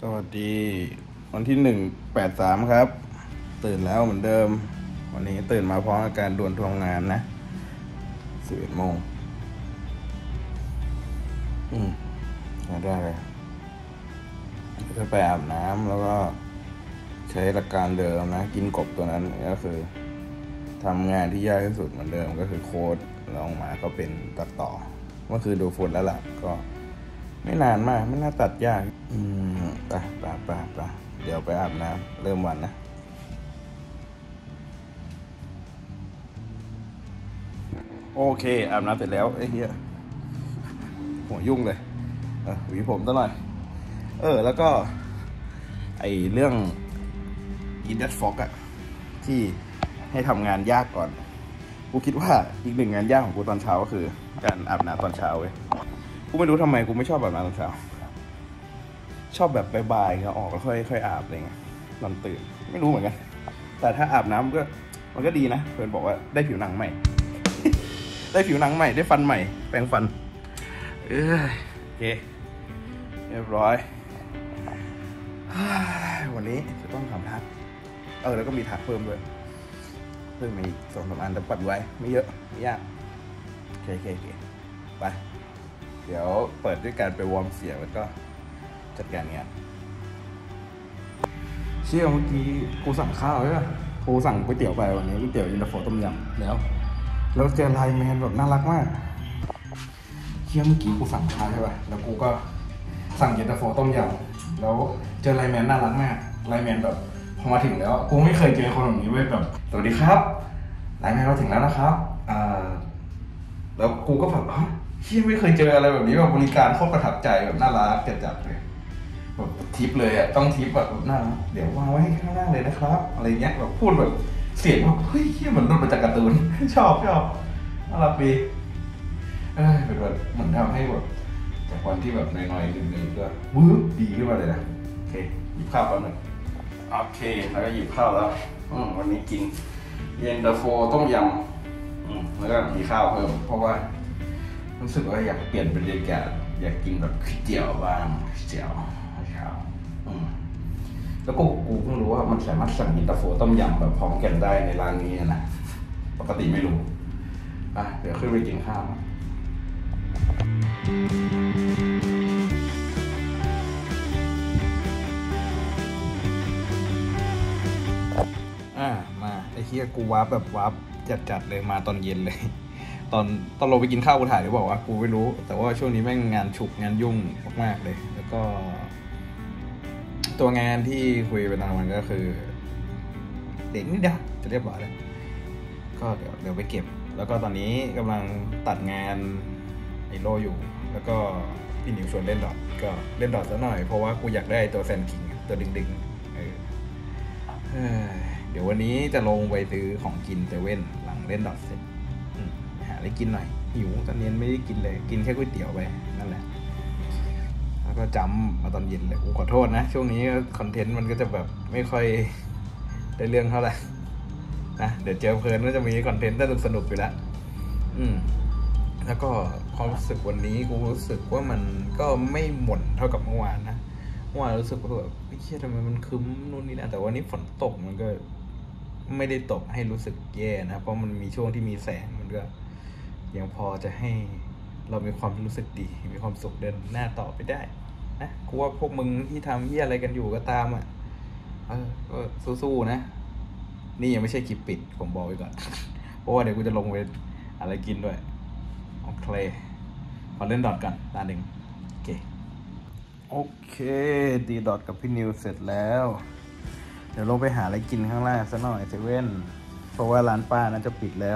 สวัสดีวันที่1/83ครับตื่นแล้วเหมือนเดิมวันนี้ตื่นมาพร้อมอาการด่วนทวงงานนะ11 โมงได้เลยก็ไปอาบน้ำแล้วก็ใช้หลักการเดิมนะกินกบตัวนั้นก็คือทำงานที่ยากที่สุดเหมือนเดิมก็คือโค้ดลองมาก็เป็นตัดต่อก็คือดูฝุ่นแล้วล่ะก็ไม่นานมากไม่น่าตัดยากไปเดี๋ยวไปอาบน้ำเริ่มวันนะโอเคอาบน้ำเสร็จแล้วไอ้เหี้ยหัวยุ่งเลยหวีผมซะหน่อยแล้วก็ไอ้เรื่อง Edit Fog ที่ให้ทำงานยากก่อนกูคิดว่าอีกหนึ่งงานยากของกูตอนเช้าก็คือการอาบน้ำตอนเช้าเว้ยกูไม่รู้ทำไมกูไม่ชอบอาบน้ำตอนเช้าชอบแบบบ่ายๆออกแล้วค่อยอาบอะไรเงี้ยตอนตื่นไม่รู้เหมือนกันแต่ถ้าอาบน้ำก็มันก็ดีนะเพื่อนบอกว่าได้ผิวหนังใหม่ ได้ผิวหนังใหม่ได้ฟันใหม่แปรงฟันโอเคเรียบร้อยวันนี้จะต้องทำทักแล้วก็มีทักเพิ่มด้วยเพิ่มมาอีก2-3 อันแต่ปัดไว้ไม่เยอะไม่ยากโอเคไปเดี๋ยวเปิดด้วยการไปวอร์มเสียงแล้วก็จัดการงานเชี่ยเมื่อกี้กูสั่งข้าวใช่ป่ะกูสั่งก๋วยเตี๋ยวไปวันนี้ก๋วยเตี๋ยวเย็นตาโฟต้มยำแล้วเจอไลน์แมนแบบน่ารักมากเชี่ยเมื่อกี้กูสั่งข้าวใช่ป่ะแล้วกูก็สั่งเย็นตาโฟต้มยำแล้วเจอไลน์แมนน่ารักมากไลน์แมนแบบพอมาถึงแล้วกูไม่เคยเจอคนแบบนี้เว้ยแบบสวัสดีครับไลน์แมนเราถึงแล้วนะครับแล้วกูก็แบบเชี่ยไม่เคยเจออะไรแบบนี้แบบบริการโคตรประทับใจแบบน่ารักจัดเลยแบบทิปเลยต้องทิปแบบน่ารักเดี๋ยววางไว้ให้ข้างล่างเลยนะครับอะไรเงี้ยแบบพูดแบบเสียงแบบเฮ้ยเชี่ยเหมือนรุ่นมาจากการ์ตูน ชอบน่ารักดีเป็นแบบเหมือนทำให้แบบจากวันที่แบบน้อยๆนึงๆก็วืบดีขึ้นมาเลยนะโอเคหยิบข้าวแป๊บนึงโอเคแล้วก็หยิบข้าวแล้ววันนี้กินเย็นตาโฟต้มยำแล้วก็มีข้าวเพิ่มเพราะว่ารู้สึกว่าอยากเปลี่ยนบรรยากาศอยากกินแบบก๋วยเตี๋ยวบ้างก๋วยเตี๋ยวเช้าแล้วก็กูเพิ่งรู้ว่ามันสามารถสั่งเย็นตาโฟต้มยำแบบพร้อมกันได้ในร้านนี้นะปกติไม่รู้เดี๋ยวขึ้นไปกินข้าวมาไอ้เหี้ยกูวาร์ปแบบวาร์ปจัดเลยมาตอนเย็นเลยตอนลงไปกินข้าวกูถ่ายหรือบอกว่ากูไม่รู้แต่ว่าช่วงนี้แม่งงานฉุกงานยุ่งมากๆเลยแล้วก็ตัวงานที่คุยไปตอนวันก็คือเด็กนิดเดียวจะเรียบร้อยแล้วก็เดี๋ยวไปเก็บแล้วก็ตอนนี้กำลังตัดงานไอโลอยู่แล้วก็พี่หนิวชวนเล่นดอทก็เล่นดอทซะหน่อยเพราะว่ากูอยากได้ตัวแซนคิงตัวดึงเดี๋ยววันนี้จะลงไปซื้อของกินเซเว่นหลังเล่นดอทเสร็จหาอะไรกินหน่อยหิวตอนนี้ไม่ได้กินเลยกินแค่ก๋วยเตี๋ยวไปนั่นแหละแล้วก็จำมาตอนเย็นเลยขอโทษนะช่วงนี้คอนเทนต์มันก็จะแบบไม่ค่อยได้เรื่องเท่าไหร่นะเดี๋ยวเจอเพลินก็จะมีคอนเทนต์สนุกอยู่แล้วแล้วก็ความรู้สึกวันนี้กูรู้สึกว่ามันก็ไม่หม่นเท่ากับเมื่อวานนะเมื่อวานรู้สึกว่าแบบไม่เครียดทำไมมันคึ้มนู่นนี่นะแต่วันนี้ฝนตกมันก็ไม่ได้ตกให้รู้สึกแย่นะเพราะมันมีช่วงที่มีแสงมันก็ยังพอจะให้เรามีความรู้สึกดีมีความสุขเดินหน้าต่อไปได้นะกูว่าพวกมึงที่ทำอะไรกันอยู่ก็ตามก็สู้ๆนะนี่ยังไม่ใช่คลิปปิดผมบอกไว้ก่อนเพราะว่าเดี๋ยวกูจะลงไปอะไรกินด้วยโอเคขอเล่นดอทกันตาหนึ่งโอเคดีดอทกับพี่นิวเสร็จแล้วเดี๋ยวลงไปหาอะไรกินข้างล่างซะหน่อยเซเว่นเพราะว่าร้านป้านั้นจะปิดแล้ว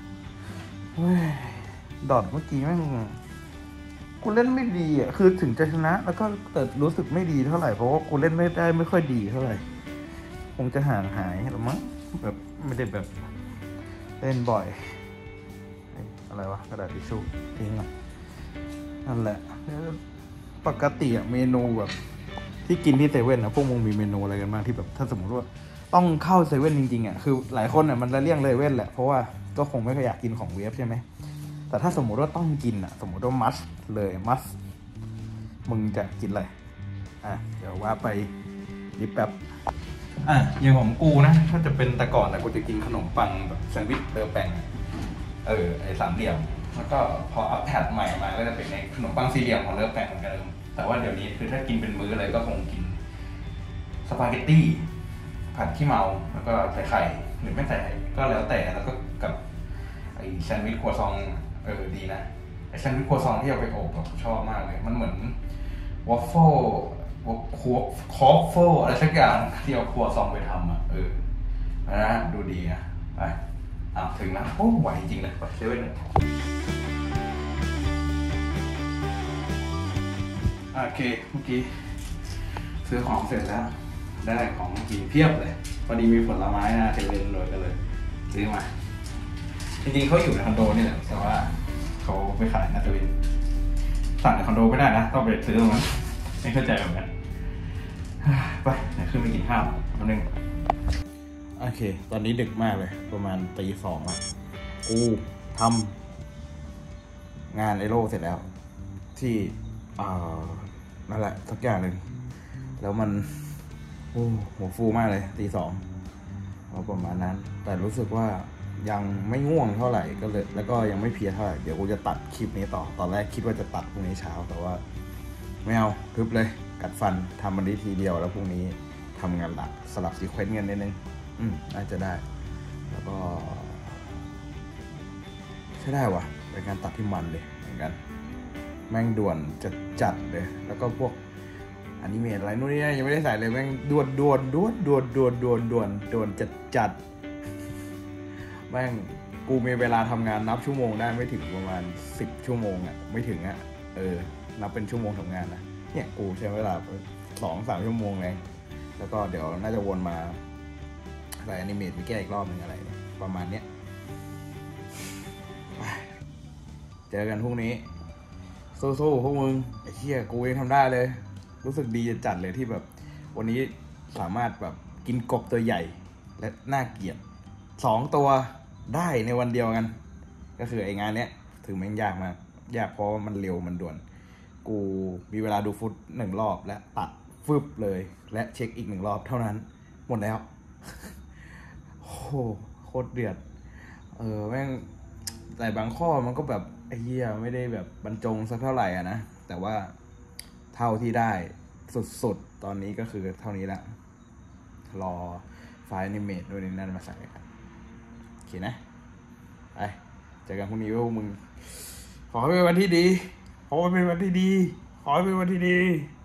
ดอทเมื่อกี้แม่งกูเล่นไม่ดีคือถึงจะชนะแล้วก็แต่รู้สึกไม่ดีเท่าไหร่เพราะว่ากูเล่นไม่ค่อยดีเท่าไหร่คงจะห่างหายหรือมั้งแบบไม่ได้แบบเล่นบ่อยอะไรวะกระดาษทิชชู่ทิ้งนั่นแหละปกติเมนูแบบที่กินที่เซเว่นนะพวกมึงมีเมนูอะไรกันบ้างที่แบบถ้าสมมติว่าต้องเข้าเซเว่นจริงๆคือหลายคนมันจะเลี่ยงเซเว่นแหละเพราะว่าก็คงไม่ค่อยอยากกินของเวฟใช่ไหมแต่ถ้าสมมติว่าต้องกินสมมติว่ามัสเลยมัสมึงจะกินอะไรเดี๋ยวว่าไปดิบแป๊บอย่างของกูนะถ้าจะเป็นแต่ก่อนกูจะกินขนมปังแบบแซนด์วิชเบลแปงไอ้สามเหลี่ยมแล้วก็พออัพแพดใหม่มาก็จะเป็นในขนมปังสี่เหลี่ยมของเลิฟแปงเหมือนเดิมแต่ว่าเดี๋ยวนี้คือถ้ากินเป็นมื้อเลยก็คงกินสปาเกตตี้ผัดขี้เมาแล้วก็ใส่ไข่หรือไม่ใส่ก็แล้วแต่แล้วก็กับไอ้แซนด์วิชครัวซองดีนะไอ้แซนด์วิชครัวซองที่เอาไปอบแบบชอบมากเลยมันเหมือนวอฟเฟิลคอฟเฟิลอะไรสักอย่างที่เอาครัวซองไปทำนะดูดีนะไปถึงแล้วโอ้ไหวจริงเลยไปเซเว่นเลยโอเคเมื่อกี้ซื้อของเสร็จแล้วได้ของกินเพียบเลยพอดีมีผลไม้นะเซเว่นเลยก็เลยซื้อมาจริงๆเขาอยู่ในคอนโดนี่แหละแต่ว่าเขาไปขายนะเซเว่นสั่งในคอนโดไม่ได้นะต้องไปซื้อตรงนั้นไม่เข้าใจเหมือนกันไปเดี๋ยวขึ้นไปกินข้าวแป๊บนึงโอเคตอนนี้ดึกมากเลยประมาณตี 2อ่ะกูทำงานไอโร่เสร็จแล้วที่นั่นแหละสักอย่างหนึ่งแล้วมันหัวฟูมากเลยตี 2ประมาณนั้นแต่รู้สึกว่ายังไม่ง่วงเท่าไหร่ก็เลยแล้วก็ยังไม่เพลียเท่าไหร่เดี๋ยวกูจะตัดคลิปนี้ต่อตอนแรกคิดว่าจะตัดพรุ่งนี้เช้าแต่ว่าไม่เอาทึบเลยกัดฟันทำมันได้ทีเดียวแล้วพรุ่งนี้ทำงานหลักสลับซีเควนต์กันนิดนึงน่าจะได้แล้วก็ใช่ได้วะเป็นการตัดที่มันเลยเหมือนกันแม่งด่วนจะจัดเลยแล้วก็พวกอนิเมตอะไรนู่นนี่ยังไม่ได้ใส่เลยแม่งด่วนจัดแม่งกูมีเวลาทำงานนับชั่วโมงได้ไม่ถึงประมาณ10 ชั่วโมงไม่ถึงนับเป็นชั่วโมงทำงานนะเนี่ยกูใช้เวลา2-3 ชั่วโมงเองแล้วก็เดี๋ยวน่าจะวนมาใส่อนิเมตไปแก้อีกรอบนึงอะไรประมาณเนี้ยเจอกันพรุ่งนี้สู้ๆพวกมึงไอ้เหี้ยกูยังทำได้เลยรู้สึกดีจัดเลยที่แบบวันนี้สามารถแบบกินกบตัวใหญ่และน่าเกลียด2 ตัวได้ในวันเดียวกันก็คือไอ้งานเนี้ยถึงแม่งยากมากยากเพราะมันเร็วมันด่วนกูมีเวลาดูฟุต1 รอบและตัดฟึบเลยและเช็คอีก1 รอบเท่านั้นหมดแล้วโอ้โคตรเดือดแม่งแต่บางข้อมันก็แบบไอ้เหี้ยไม่ได้แบบบรรจงสักเท่าไหร่นะแต่ว่าเท่าที่ได้สุดๆตอนนี้ก็คือเท่านี้ละรอไฟล์อนิเมตด้วยนั่นมาใส่กันโอเคนะไปเจอกันพรุ่งนี้พวกมึงขอให้เป็นวันที่ดีขอให้เป็นวันที่ดี